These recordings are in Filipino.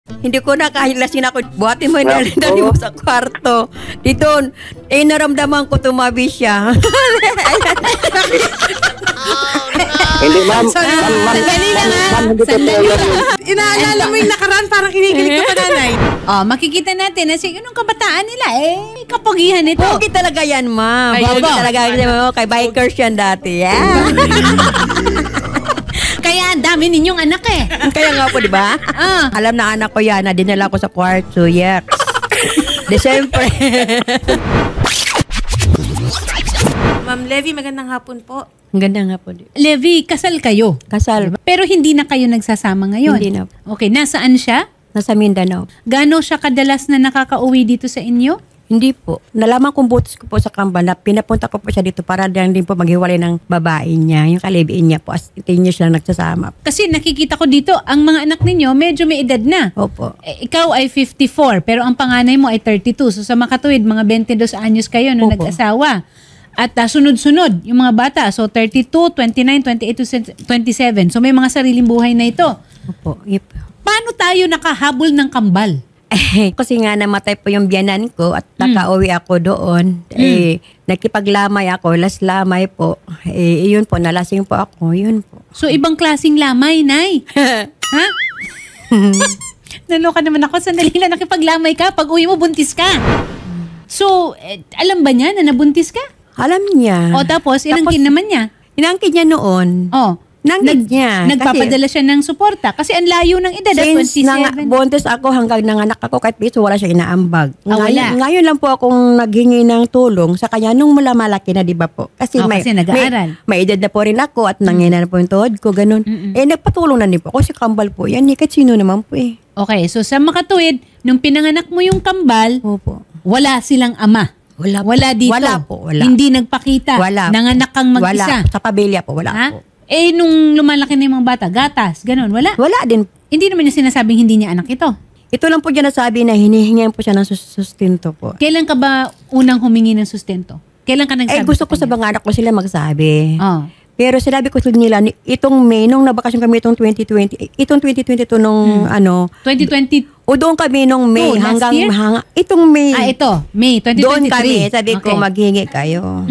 Hindi ko na kahit lasing ako. Buhatin mo yung dali mo sa kwarto. Dito, naramdaman ko tumabi siya. Hindi, ma'am. Sandali lang ha. Inaalala mo yung nakaraan, parang kinikilig ka pa, nanay. Makikita natin na anong kabataan nila, kapugihan ito. Pogi talaga yan, ma'am. Pogi talaga. Kay bikers yan dati. Yeah. Kaya ang dami ninyong anak Kaya nga po, di ba? Alam na anak ko yan, na dinala ko sa kwarto. Yes. December. Ma'am Levy, magandang hapon po. Ganda nga po. Levy, kasal kayo. Kasal. Pero hindi na kayo nagsasama ngayon. Hindi na. Okay, nasaan siya? Nasa Mindanao. Gaano siya kadalas na nakakauwi dito sa inyo? Hindi po. Nalaman kong butos ko po sa kambal na pinapunta ko po siya dito para din po maghiwalay ng babae niya. Yung kalibiin niya po. As 10 years lang nagsasama. Kasi nakikita ko dito, ang mga anak ninyo medyo may edad na. Opo. Ikaw ay 54, pero ang panganay mo ay 32. So sa makatuwid, mga 22 anyos kayo nung nag-asawa. At sunod-sunod, yung mga bata. So 32, 29, 28, 27. So may mga sariling buhay na ito. Opo. Yep. Paano tayo nakahabol ng kambal? Kasi nga namatay po yung biyanan ko at nakauwi ako doon. Nakipaglamay ako, last lamay po. Yun po, nalasing po ako. Yun po. So ibang klaseng lamay, Nay. Ha? Naloka naman ako. Sandali lang, nakipaglamay ka. Pag uwi mo, buntis ka. So, alam ba niya na nabuntis ka? Alam niya. O tapos, inangkin naman niya? Inangkin niya noon. Nanggit niya. Nagpapadala siya ng suporta. Kasi ang layo ng edad, since 27. buntis ako hanggang nanganak ako, kahit piso wala siya inaambag. Wala. Ngayon lang po akong naghingi ng tulong sa kanya nung mula malaki na, di ba po? Kasi, kasi nag-aaral. May edad na po rin ako at nangina na po yung tuhod ko, ganun. Nagpatulong na din po ako si kambal po. Yan, kahit sino naman po Okay, so sa makatuwid, nung pinanganak mo yung kambal, Opo. wala silang ama. Wala dito. Wala po, wala. Hindi nagpakita. Wala. Nanganak kang mag-isa. Wala. Sa pamilya po, wala po. Nung lumalaki na yung mga bata, gatas, ganun, wala. Wala din. Hindi naman niya sinasabing hindi niya anak ito. Ito lang po dyan nasabi na hinihingihan po siya ng sustento po. Kailan ka ba unang humingi ng sustento? Kailan ka nagsabi? Gusto ko sa mga anak ko sila magsabi. Oh. Pero sinabi ko sa nila, itong May, nung nabakasyon kami itong 2020, itong 2022 nung 2020. O doon kami nung May hanggang itong May. Ito, May 2023. Doon kami, sabi ko maghingi kayo.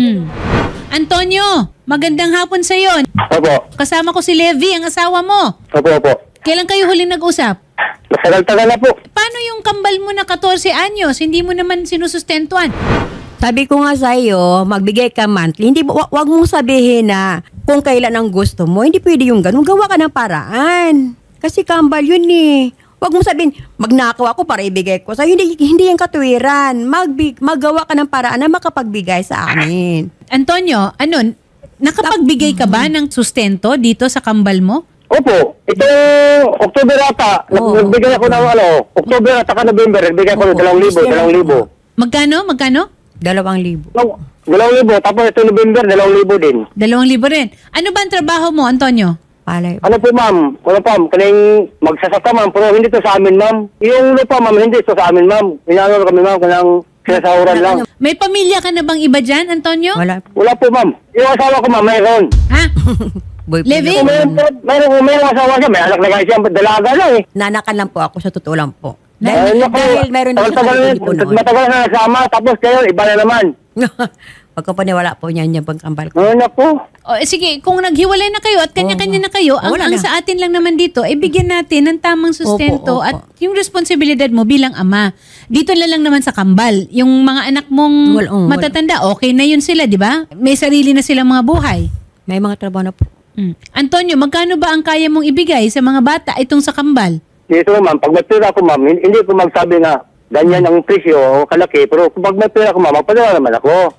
Antonio, magandang hapon sa iyo. Opo. Kasama ko si Levy, ang asawa mo. Opo. Kailan kayo huling nag-usap? Matagal-tagal na po. Paano yung kambal mo na 14 anyos? Hindi mo naman sinusustentuan. Sabi ko nga sa iyo, magbigay ka monthly. Hindi, wag mong sabihin na kung kailan ang gusto mo. Hindi pwede yung ganun. Gawa ka ng paraan. Kasi kambal yun Wag mong sabihin, magnakaw ako para ibigay ko. So, hindi yung katuwiran. Maggawa ka ng paraan na makapagbigay sa amin. Antonio, nakapagbigay ka ba ng sustento dito sa kambal mo? Opo. Ito, October ata. Nagbigay ako ng October ata ka November. Nagbigay ako ng 2,000. Magkano? 2,000. 2,000. Tapos ito November, 2,000 din. 2,000 rin. Ano ba ang trabaho mo, Antonio? Palay. Ano po, ma'am? Kaning magsasaka, ma'am. Pero hindi to sa amin, ma'am. Yung lupa, ma'am, hindi to sa amin, ma'am. Inaano kami, ma'am, kanang sinasahuran lang. May pamilya ka na bang iba dyan, Antonio? Wala. Wala po, ma'am. Yung asawa ko, ma'am, mayroon. Ha? Levi? Mayroon asawa siya. May anak na guys siya. Dalaga lang Nanakan lang po ako, sa totoo lang po. Dahil meron din sa hindi po noon. Matagal na nasama, tapos kayo, iba na naman. Pag ko paniwala po niyan yung pagkambal ko. Naku. Sige, kung naghiwalay na kayo at kanya-kanya na kayo, ang sa atin lang naman dito, bigyan natin ng tamang sustento Opo. at yung responsibilidad mo bilang ama. Dito na lang naman sa kambal. Yung mga anak mong matatanda, okay na yun sila, di ba? May sarili na silang mga buhay. May mga trabaho na po. Antonio, magkano ba ang kaya mong ibigay sa mga bata itong sa kambal? Dito, ma'am, pag may pera ko, ma'am, hindi ko magsabi na ganyan ang presyo o kalaki, pero pag may pera ko, ma'am, magpadala naman ako.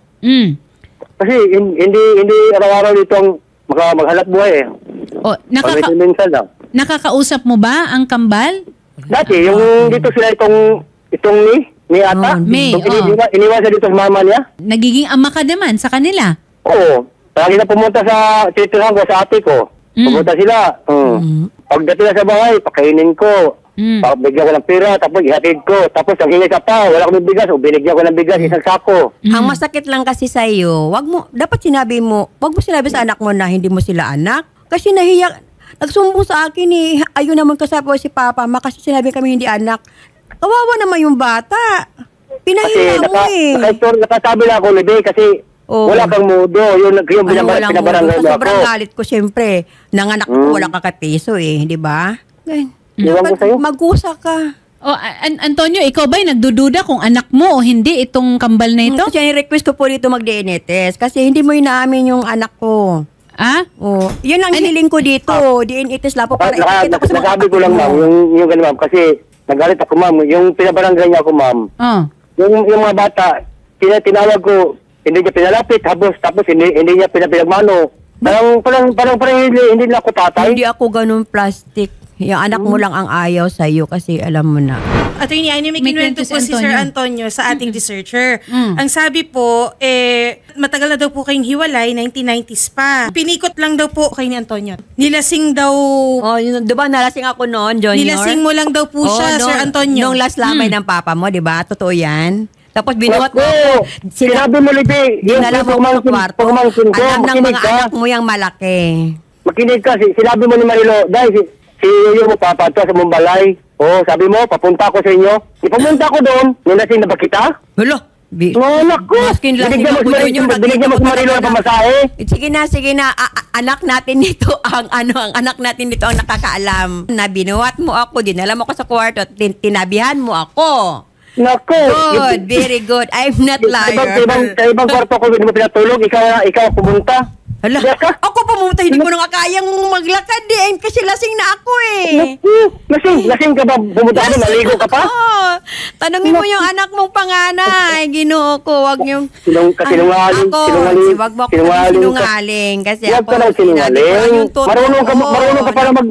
Kasi hindi araw-araw dito ang maghanap buhay minsan lang. Nakakausap mo ba ang kambal? Dati, yung dito sila itong ni ata. May, iniwasan dito sa mama niya. Nagiging ama ka naman sa kanila. Oo. Lagi na pumunta sa titirahan ko, sa ate ko. Pumunta sila. Pagdating na sa bahay, pakainin ko. Bigyan ko ng pera, tapos ihatid ko. Tapos ang hingi ka pa, wala akong bigas. O binigyan ko ng bigas, isang sako. Ang masakit lang kasi sa'yo, dapat sinabi mo, wag mo sinabi sa anak mo na hindi mo sila anak. Kasi nagsumbong sa akin eh. Ayun naman kasabi si Papa, kasi sinabi kami hindi anak. Kawawa naman yung bata. Pinahiya mo eh. Nakasabi na ako, Libe, kasi wala kang mudo. Yung pinabarangay mo ako. Sobrang galit ko, siyempre. Nanganak ko, wala ka kapeso eh. Di ba? Iwan ko sa'yo. Mag-usa ka. Antonio, ikaw ba'y nagdududa kung anak mo o hindi itong kambal na ito? Kasi request ko po dito mag-DNA test. Kasi hindi mo inaamin yung anak ko. Yun ang hiling ko dito. DNA test lang po. Nasabi ko lang, ma'am, yung gano'n, ma'am. Kasi nagalit ako, ma'am. Yung pinabarangay niya ako, ma'am. Yung mga bata, tinawag ko, hindi niya pinalapit, tapos hindi niya pinapinagmano. Parang hindi na ako tatay. Hindi ako ganun plastic. Yung anak mo lang ang ayaw sa'yo kasi alam mo na. Attorney Amy, may kinuwento po si Sir Antonio sa ating researcher. Ang sabi po, matagal na daw po kayong hiwalay, 1990s pa. Pinikot lang daw po kay ni Antonio. Nilasing daw... diba nalasing ako noon, Junior? Nilasing mo lang daw po siya, Sir Antonio. Nung last lamay ng papa mo, diba? Totoo yan? Tapos binuhat mo. Sinabi mo, Libe, yung pagmangkin ko, alam ng mga anak mo yung malaki. Makinig ka, sinabi mo ni Marilo, dahil si Yoyo mo papato sa Mumbalay. Sabi mo, papunta ako sa inyo. Ipamunta ko doon, nilasing na ba kita? Hulo. Anak ko! Binigyan mo si Marilo na pamasahe. Sige na. Anak natin nito ang anak natin nito ang nakakaalam. Na binuhat mo ako, dinala mo ako sa kwarto, tinabihan mo ako. Naku! Good, very good. I'm not liar. Sa ibang kwarto ko, hindi mo pinatulog, ikaw pumunta. Hala, ako pumunta, hindi ko na kayang maglakad eh. Kasi lasing na ako eh. Lasing ka ba? Pumunta ka na, naligo ka pa? Oo. Tanungin mo yung anak mong panganay. Ginoo ko, wag yung... Sinungaling. Wag mo ako sinungaling. Kasi ako, sinungaling. Marunong ka pala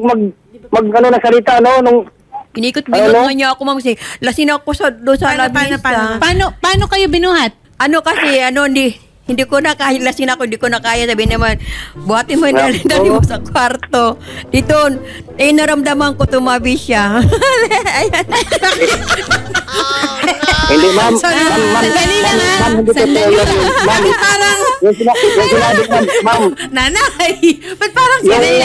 na salita, no? Inikot-binot mo niya ako, ma'am. Lasing ako doon sa labisa. Paano kayo binuhat? Hindi ko na kaya, lasing ako, hindi ko na kaya. Sabi naman, buhatin mo yung dali mo sa kwarto. Dito, naramdaman ko tumabi siya. Hindi, ma'am. Dali lang ha. Ma'am. Nanay, ba't parang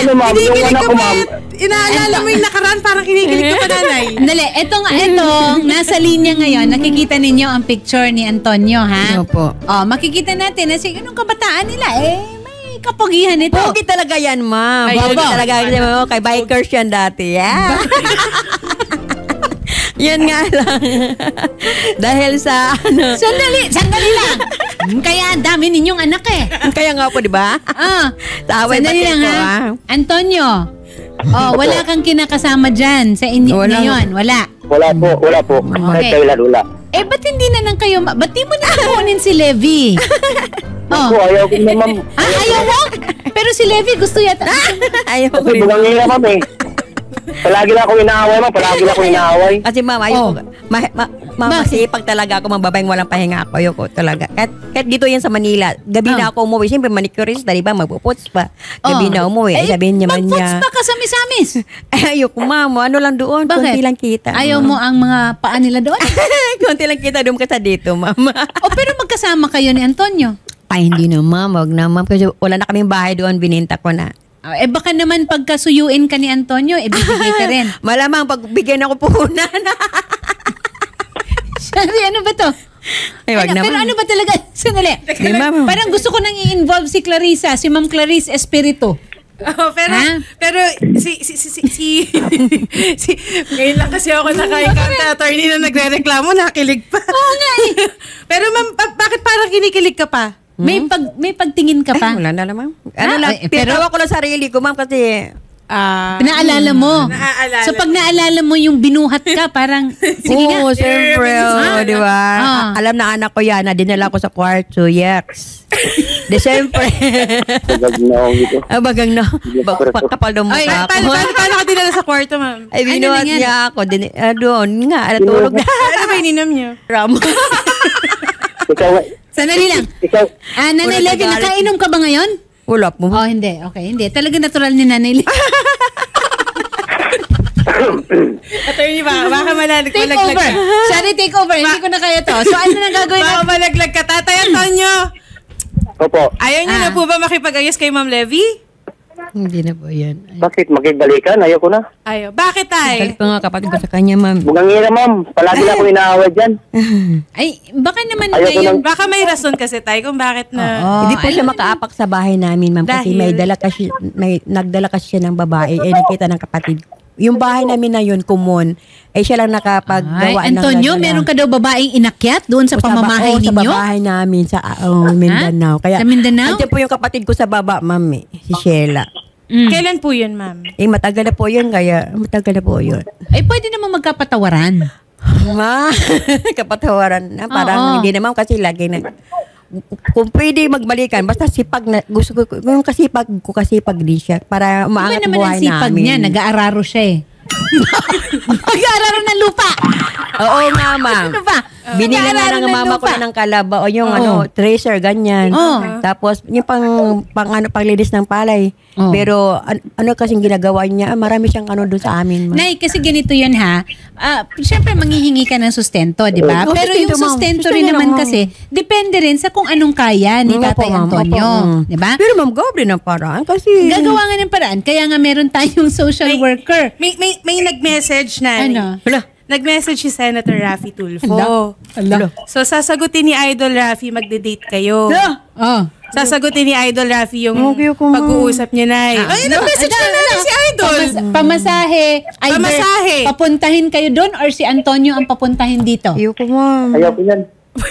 inaalala mo yung nakaraan, parang kinikilig ka pa, nanay. Dali, eto, nasa linya ngayon, nakikita ninyo ang picture ni Antonio, ha? Opo. Makikita natin na anong kabataan nila, may kapugihan ito. Pogi talaga yan, ma'am. Pogi talaga. Kay bikers yan dati. Yeah. Yan nga lang. Dahil sa Sandali lang. Kaya ang dami ninyong anak eh. Kaya nga po, di ba? Sandali lang ha. Antonio, wala kang kinakasama dyan sa inyo ngayon. Wala. Wala po. Okay. Wala. Ba't hindi na lang kayo, ba't di mo na kunin si Levi? Ayaw ko na, ma'am. Ayaw mo? Pero si Levi gusto yata. Ayaw ko rin. Bugang nga, ma'am eh. Palagi na akong inaaway. Kasi ma'am, ayoko. Masipag talaga ako, mababayang walang pahinga ako. Ayoko talaga. Kahit dito yan sa Manila, gabi na ako umuwi. Siyempre, manicurist, diba? Magpuputs pa. Gabi na umuwi. Sabihin niya man niya. Magputs pa ka sa misamis. Ayoko, ma'am. Ano lang doon? Bakit? Kunti lang kita. Ayaw mo ang mga paa nila doon? Kunti lang kita doon kasi dito, ma'am. Pero magkasama kayo ni Antonio? Ay, hindi na, ma'am. Wag na, ma'am. Kasi wala na kaming bahay doon. Bininta ko na. Baka naman pagkasuyuin ka ni Antonio, bibigay ka rin. Malamang pagbigyan ako puhunan. Sorry, ano ba to? Ay, wag naman. Pero ano ba talaga? Sandali. Parang gusto ko nang i-involve si Clarissa, si Ma'am Clarice Espiritu. Pero ngayon lang kasi ako naka-encounter attorney na nagre-reklamo, nakilig pa. Oo nga eh. Pero ma'am, bakit parang kinikilig ka pa? May pagtingin ka pa? Ay, wala na naman. Pero ako lang sarili ko, ma'am, kasi naalala mo. Naaalala. So pag naalala mo yung binuhat ka, parang sige nga. Oo, siyempre, di ba? Alam na anak ko yan, dinala ko sa kwarto, yes. De siyempre. Bagang na. Kapal daw mukha ko. Paano ka dinala sa kwarto, ma'am? Ay, binuhat niya ako. Doon nga, tulog na. Ano ba ininom niyo? Ramo. Sandali lang. Nanay Levi, nakainom ka ba ngayon? Wala po. Hindi. Okay, hindi. Talaga natural ni Nanay Levi. Attorney, baka malaglag ka. Take over. Sorry, take over. Hindi ko na kaya to. So, ano na gagawin natin? Baka malaglag ka. Tatay Antonio. Opo. Ayaw niyo na po ba makipag-ayos kay Ma'am Levi? Hindi na po yan. Bakit? Makigbalikan? Ayoko na. Ayaw. Bakit, tay? Galit pa nga kapatid ko sa kanya, ma'am. Bugangira, ma'am. Palagi na ako inaaway dyan. Ay, baka naman Ayoko ngayon. Baka may rason kasi, tay, kung bakit na... Hindi po siya makaapak sa bahay namin, ma'am. Kasi Dahil? nagdala kasi siya ng babae. Nakita ng kapatid. Yung bahay namin na yun, common. Siya lang nakapaggawa ng... Antonio, meron ka daw babaeng inakyat doon sa pamamahay Sa ninyo? bahay namin sa Mindanao. Kaya, Sa Mindanao? andyan po yung kapatid ko sa baba, ma'am. Si Sheila. Kailan po yun, ma'am? Matagal na po yun. Kaya, matagal na po yun. Ay, pwede naman magkapatawaran. Kapatawaran na. Parang Oo. hindi naman kasi lagi na... Kung pwede magbalikan, basta sipag na, gusto ko, yung kasipag din siya para Iba umaangat naman buhay ang sipag namin. niya, nag-aararo siya eh. Nag-aararo ng lupa. Oo nga, ma'am. Ano ba? Binila na Nag-aararo ng mama ko lupa. ng kalaba o yung Oo. tracer, ganyan. Oo. Tapos, yung panglinis ng palay. Oo. Pero, ano kasing ginagawa niya, marami siyang doon sa amin, ma'am. Nay, kasi ganito yun ha. Siyempre, manghihingi ka ng sustento, di ba? Oo, Pero yung sustento, ma'am. sustento rin Sustento, naman ma'am. kasi, depende rin sa kung anong kaya ni Opo, Tatay ma'am. Antonio. Opo, Di ba? Pero ma'am, gawin din ang paraan kasi... Gagawa nga ng paraan. Kaya nga meron tayong social worker. May nag-message na. Ano? Hala. Nag-message si Senator Raffy Tulfo. Ala. So, sasagutin ni Idol Raffy, magde-date kayo. Oh. Sasagutin ni Idol Raffy yung Okay ko, ma'am. pag-uusap niya na. Ay, nag-message na natin si Idol. Pamasahe. Either Pamasahe. papuntahin kayo doon or si Antonio ang papuntahin dito. Ayoko, ma'am. Ayoko yan.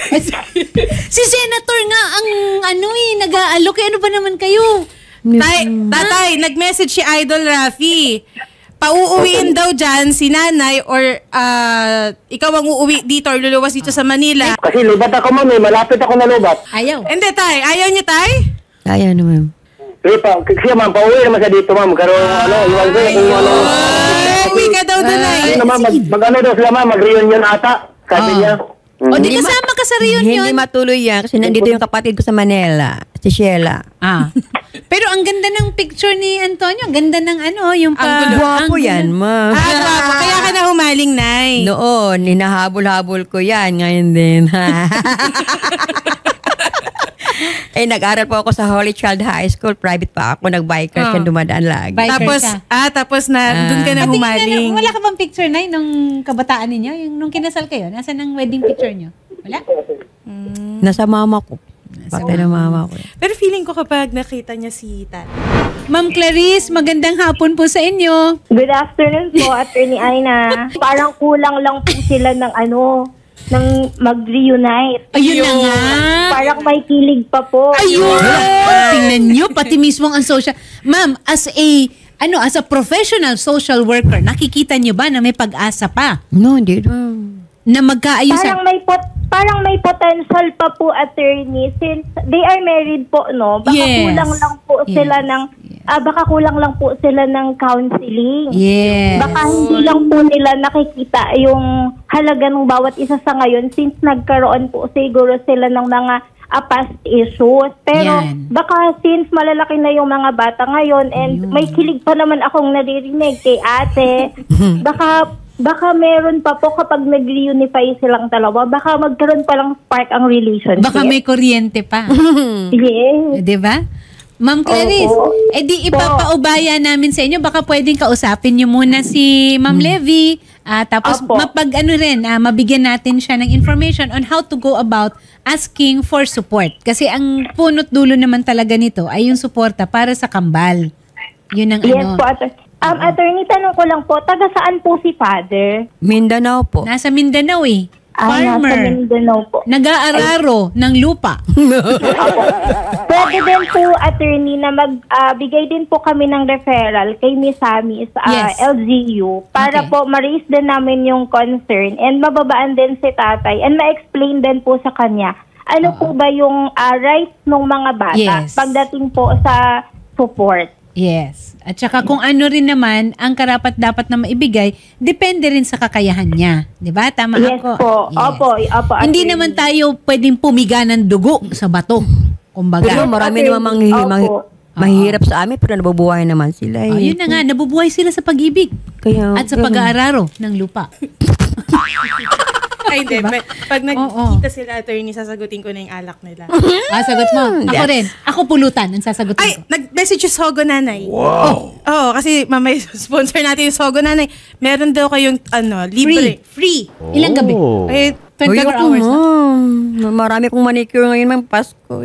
Si Senator nga ang nag-aalok. Ano ba naman kayo? Tatay, nag-message si Idol Raffy. Pauuwiin daw dyan si nanay or ikaw ang uuwi dito or luluwas dito sa Manila. Kasi lubat ako, ma'am. Malapit ako na lubat. Ayaw. Hindi, tay. Ayaw niyo, tay? Ayaw na, ma'am. Kasi ma'am, pauwi naman siya dito, ma'am. Pero iwan ko kung Uwi ka daw doon, ay. Ma'am, mag-ano daw sila, ma'am. Mag-reunion ata. Sabi niya. O di kasama ka sa reunion. Hindi matuloy yan kasi nandito yung kapatid ko sa Manila, si Sheila. Pero ang ganda ng picture ni Antonio. Ang ganda ng yung Gwapo yan, ma'am. Guwapo. Kaya ka na humaling, nay. Noon, hinahabol-habol ko yan. Ngayon din. Nag-aral po ako sa Holy Child High School. Private pa ako. Nag-bikers yan dumadaan lagi. Tapos na, doon ka na humaling. Wala ka bang picture na nung kabataan ninyo? Yung nung kinasal kayo? Nasaan ang wedding picture nyo? Wala? Nasa mama ko. Patay na mama ko. Pero feeling ko kapag nakita niya si Tan. Ma'am Clarice, magandang hapon po sa inyo. Good afternoon po, Attorney Aina. Parang kulang lang po sila ng ng mag-reunite. Ayun na nga. Parang may kilig pa po. Ayun! Tingnan nyo, pati mismo ang social... Ma'am, as a professional social worker, nakikita nyo ba na may pag-asa pa? No, hindi. Na magkaayos Parang may potential pa po, attorney, since they are married po, no? Baka kulang lang po sila ng baka kulang lang po sila ng counseling. Yes. Baka hindi lang po nila nakikita yung halaga ng bawat isa sa ngayon since nagkaroon po siguro sila ng mga past issues. Pero baka since malalaki na yung mga bata ngayon and may kilig pa naman akong naririnig kay ate, baka meron pa po kapag nag-reunify silang dalawa, baka magkaroon pa lang spark ang relationship. Baka may kuryente pa. Yes. Diba? Ma'am Clarice, di ipapaubaya namin sa inyo. Baka pwedeng kausapin nyo muna si Ma'am Levy. Tapos mabigyan natin siya ng information on how to go about asking for support. Kasi ang punot dulo naman talaga nito ay yung suporta para sa kambal. Yun ang Yes po, attorney, tanong ko lang po, taga saan po si Father? Mindanao po. Nasa Mindanao eh. Farmer. Nasa Mindanao po. Nag-aararo ng lupa. Pwede din po, attorney, na magbigay din po kami ng referral kay Miss Sammy sa LGU para po ma-raise din namin yung concern and mababaan din si tatay and ma-explain din po sa kanya ano po ba yung rights ng mga bata pagdating po sa support. Yes. At saka kung ano rin naman ang karapat dapat na maibigay, depende rin sa kakayahan niya. 'Di ba? Tama ako. Po. Yes. Opo. Hindi naman tayo pwedeng pumiga ng dugo sa bato. Kumbaga. Pero marami naman mahirap sa amin pero nabubuhay naman sila. Yun na nga, nabubuhay sila sa pag-ibig. At sa pag-aararo ng lupa. Ay, hindi. Pag nagkita sila, attorney, sasagutin ko na yung alak nila. Sagot mo. Ako rin. Ako pulutan ang sasagutin Ay, ko. nag-message yung Sogo Nanay. Wow! Oo, kasi mamay sponsor natin yung Sogo Nanay. Meron daw kayong, libre. Free. Ilang gabi? Eh, 24 hours na. Marami kong manicure ngayon ng Pasko.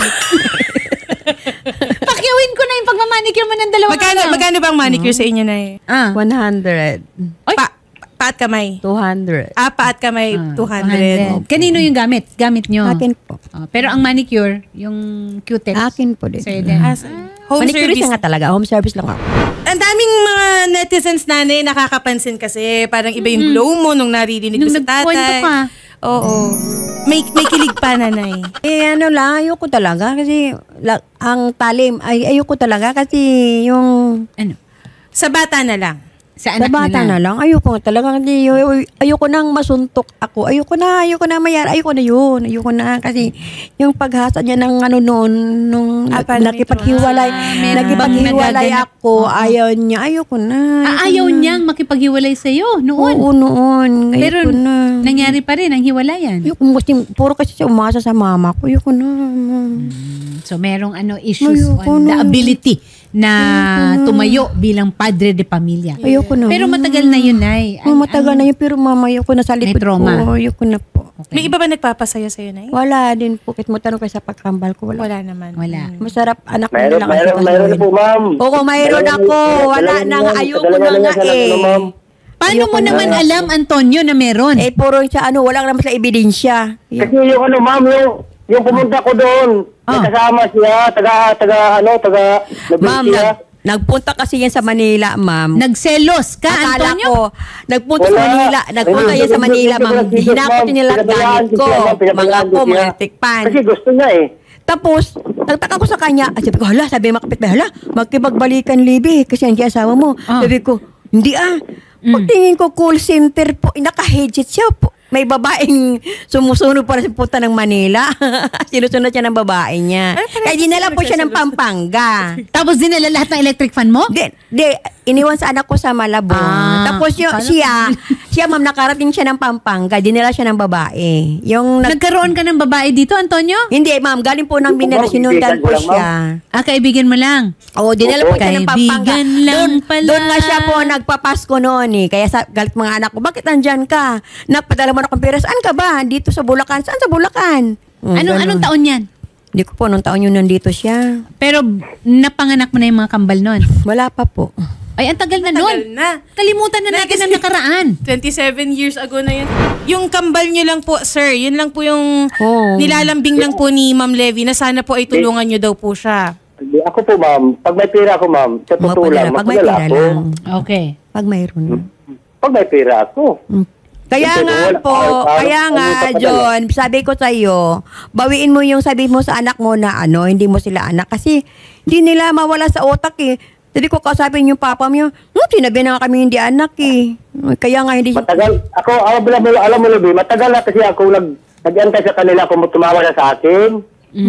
Pakyawin ko na yung pagmamanicure mo ng dalawang magkano bang manicure sa inyo na 100. Paat kamay. 200. Paat kamay, 200. Kanino yung gamit? Gamit nyo? Akin po. Pero ang manicure, yung Q-tips. Akin po din. Sa'yo din. Home Manicurist service. nga talaga. Home service lang ako. Ang daming mga netizens nanay nakakapansin kasi parang iba yung glow mo nung naririnig mo sa nagkwento tatay. ka. Oo. May kilig pa, nanay. Ayoko talaga kasi ang talim, ayoko talaga kasi yung Ano? Sa bata na lang. Sa sa anak bata nila. na lang, ayoko talaga kasi ayoko nang masuntok ako. Ayoko na mayari. Ayoko na yun. Ayoko na kasi yung paghasa niya ng noon nung nakipaghiwalay ako, ayaw niya. Ayoko na. Ayaw niyang makipaghiwalay sa'yo noon. Oo, noon. Pero Ayoko na. nangyari pa rin ang hiwalayan. Puro kasi siya umasa sa mama ko. Ayoko na. So merong issues Ayoko on the na. ability na tumayo bilang padre de pamilya. Ayoko na. Pero matagal na yun, Nay. Matagal na yun, pero mama, ayoko na sa likod trauma. ko. Ayoko na po. May iba ba nagpapasaya sa'yo, Nay? Wala din po. Kahit mo tanong kayo sa pagkambal ko, wala. Wala naman. Wala. Masarap, anak ko Mayroon na po, ma'am. Oo, mayroon ako. Wala nang, ayoko na nga eh. Paano mo naman alam, Antonio, na meron? Puro siya, wala naman sa ebidensya. Kasi yung ma'am, yung pumunta ko doon, kasama siya, taga Ma'am, nagpunta kasi yan sa Manila, ma'am. Nagselos ka, Akala Antonio? ko, nagpunta sa Manila. Nagpunta yan sa Manila, ma'am. Hinapot nila ang gamit ko. Mga po, mga tikpan. Kasi gusto niya eh. Tapos, nagtaka ko sa kanya. Sabi ko, sabi makapit ba, magkipagbalikan, Libby, kasi hindi asawa mo. Sabi ko, hindi Pagtingin ko, call center po, naka-headset siya po. May babaeng sumusunod para sa punta ng Manila. Sinusunod siya ng babae niya. Kaya dinala po siya ng Pampanga. Tapos dinala lahat ng electric fan mo? Di, iniwan sa anak ko sa Malabon. Tapos siya ma'am, nakarating siya ng Pampanga. Dinala siya ng babae. Nagkaroon ka ng babae dito, Antonio? Hindi, ma'am. Galing po ng Manila. Sinundan po siya. Kaibigan mo lang? Oo, dinala po siya ng Pampanga. Kaibigan lang pala. Doon nga siya po nagpapasko noon eh. Kaya galit mga anak ko, bakit nandyan ka? Napadala mo na kong pera. Saan ka ba? Dito sa Bulacan. Saan sa Bulacan? Anong taon yan? Hindi ko po, nung taon yun nandito siya. Pero napanganak mo na yung mga kambal nun? Wala pa po. Ay, ang tagal na nun. Kalimutan na natin ang nakaraan. 27 years ago na yun. Yung kambal nyo lang po, sir, yun lang po yung nilalambing lang po ni Ma'am Levy na sana po ay tulungan nyo daw po siya. Ako po, ma'am. Pag may pera ako, ma'am, sa totoo lang, Pag may pera lang. Okay. Pag mayroon. Pag may pera ako. Kaya nga, John, sabi ko sa iyo, bawiin mo yung sabi mo sa anak mo na hindi mo sila anak. Kasi hindi nila mawala sa otak eh. Hindi ko kausapin yung papa mo, sinabi na nga kami hindi anak eh. Kaya nga hindi... Matagal, alam mo, Lubi, matagal na kasi ako nag-antay sa kanila kung tumawa na sa akin.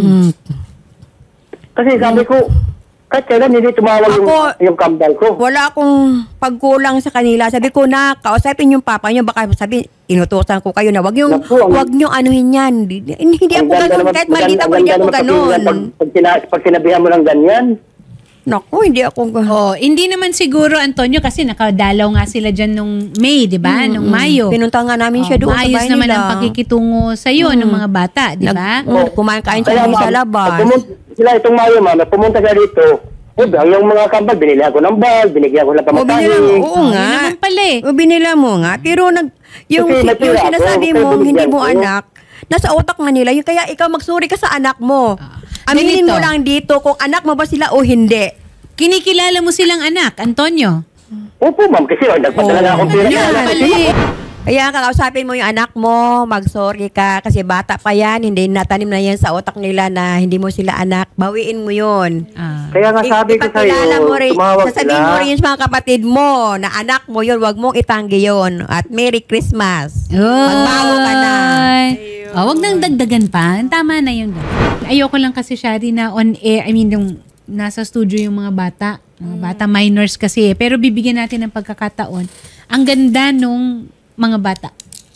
Kasi sabi ko, kahit kailan hindi tumawag yung kambal ko. Wala akong pagkulang sa kanila. Sabi ko na, kausapin yung papa niyo, baka sabi, inutusan ko kayo na wag niyo anuhin yan. Hindi ako ganun, kahit maldita ko, hindi ako ganun. Pag sinabihan mo lang ganyan. Naku, hindi ako ganun. Hindi naman siguro, Antonio, kasi nakadalaw nga sila dyan nung May, di ba? Nung Mayo. Pinunta nga namin siya doon sa bahay nila. Maayos naman ang pakikitungo sa'yo ng mga bata, di ba? Kumain-kain siya sa labas. Sila itong Mayo, ma'am, pumunta siya dito. Yung mga kambal, binili ako ng bag, binigyan ko lang pamatahin. Oo nga. naman pala eh. Binila mo nga. Pero yung sinasabi mo, hindi mo anak, nasa utak nga nila. Kaya ikaw magsuri ka sa anak mo. Aminin mo lang dito kung anak mo ba sila o hindi. Kinikilala mo silang anak, Antonio? Opo, ma'am, kasi nagpadala na akong pera. Kaya kakausapin mo yung anak mo, magsorry ka kasi bata pa yan, hindi natanim na yan sa utak nila na hindi mo sila anak. Bawiin mo yun. Kaya nga sabi ko sa'yo, tumawag sila. Sasabihin mo rin sa mga kapatid mo na anak mo yun, wag mong itanggi yun. At Merry Christmas. Magbago ka na. Wag nang dagdagan pa. Tama na yun. Ayoko lang kasi, Shari, na on air, yung nasa studio yung mga bata. Mga bata, minors kasi. Pero bibigyan natin ng pagkakataon. Ang ganda nung mga bata.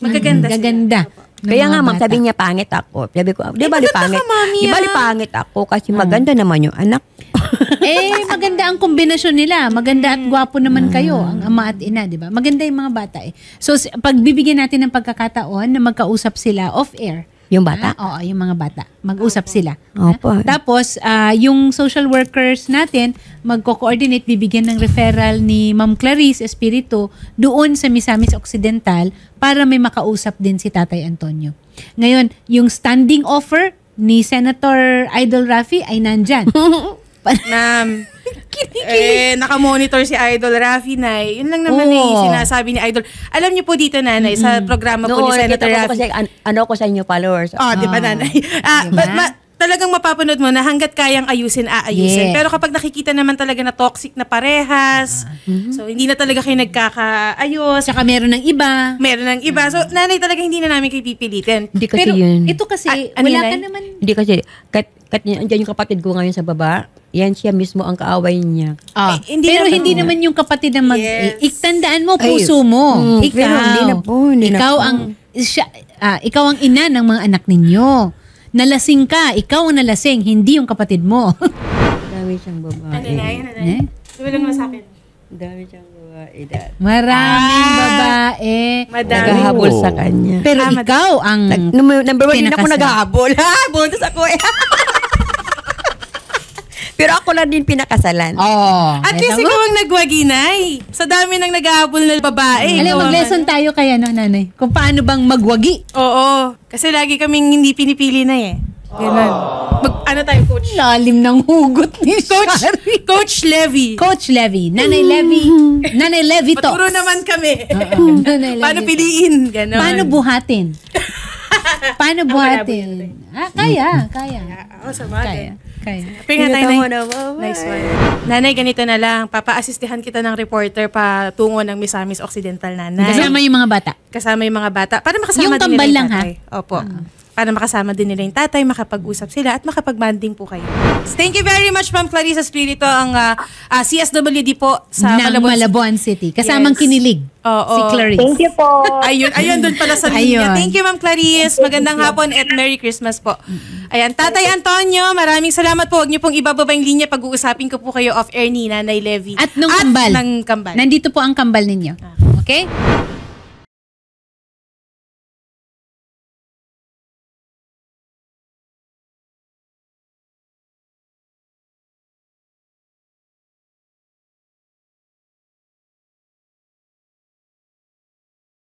Magaganda sila. Gaganda. Kaya nga, ma'am, sabi niya, pangit ako. Sabi ko, di ba pangit? ka, mami, Di ba pangit ako? Kasi maganda naman yung anak. Maganda ang kombinasyon nila. Maganda at gwapo naman kayo, ang ama at ina, di ba? Maganda yung mga bata eh. So, pagbibigyan natin ng pagkakataon na magkausap sila off-air. Yung bata? Oo, yung mga bata. Mag-usap sila. Opo. Tapos, yung social workers natin, magko-coordinate, bibigyan ng referral ni Ma'am Clarice Espiritu doon sa Misamis Occidental para may makausap din si Tatay Antonio. Ngayon, yung standing offer ni Senator Idol Rafi ay nandyan. Ma'am, nakamonitor si Idol Rafi, Nay. Yun lang naman sinasabi ni Idol. Alam niyo po dito, Nanay, sa programa po ni Senator Rafi. Kasi ano ko sa inyo followers. Di ba, Nanay? Talagang mapapanood mo na hanggat kayang ayusin, aayusin. Yes. Pero kapag nakikita naman talaga na toxic na parehas, so hindi na talaga kayo nagkakaayos. Saka meron ng iba. Meron ng iba. So, Nanay, talaga hindi na namin kayo pipilitin. Hindi kasi Pero yun. ito kasi, ano wala yun, ka Nay? naman. Hindi kasi, andyan yung kapatid ko ngayon sa baba. Yan siya mismo ang kaaway niya. Pero hindi naman yung kapatid na Yes. iktandaan mo, puso mo. Ikaw. pero hindi na po, hindi na ikaw po. ikaw ang ina ng mga anak ninyo. Nalasing ka, ikaw ang nalasing, hindi yung kapatid mo. Dami siyang babae. Ano, Nanay? Sabi lang mo sa akin. Dami siyang babae. Dad. Maraming babae. Madami. Naghahabol sa kanya. Pero ikaw ang Number one, hindi ako pinakasal. naghahabol. Buntos ako eh. Pero ako lang din pinakasalan. At least ikaw ang nagwaginay. Sa dami ng naghahabol na babae. Alam, ikaw ang mag-lesson tayo kaya, no, nanay? Kung paano bang magwagi. Oo. Kasi lagi kaming hindi pinipili na eh. Ganun. Ano tayo, Coach? Lalim ng hugot ni Shari. Coach Levy. Coach Levy. Nanay Levy. Nanay Levy talks. Paturo naman kami. Nanay Levy Paano talks. piliin? Ganun. Paano buhatin? Paano buhatin? Kaya. Oo, sa bagay. Kaya. Pinga tayo, Pinatawa Nay. na, babae. Nice one. Nanay, ganito na lang. Papa-assistihan kita ng reporter patungo ng Misamis Occidental, Nanay. Kasama yung mga bata. Kasama yung mga bata. Para makasama Yung din kambal nila lang, yung tatay. Opo. Para makasama din nila yung tatay, makapag-usap sila at makapag-banding po kayo. Thank you very much, Ma'am Clarissa Espiritu, ang CSWD po sa ng Malabon City. Kasamang Yes. kinilig. Oo. Si Clarice. Thank you po. Ayun doon pala sa linya. Ayun. Thank you, Ma'am Clarice. Magandang hapon at Merry Christmas po. Ayan, Tatay Antonio, maraming salamat po. Huwag niyo pong ibababa yung linya. Pag-uusapin ko po kayo off-air ni Nanay Levy. At nung kambal. ng kambal. Nandito po ang kambal ninyo. Okay?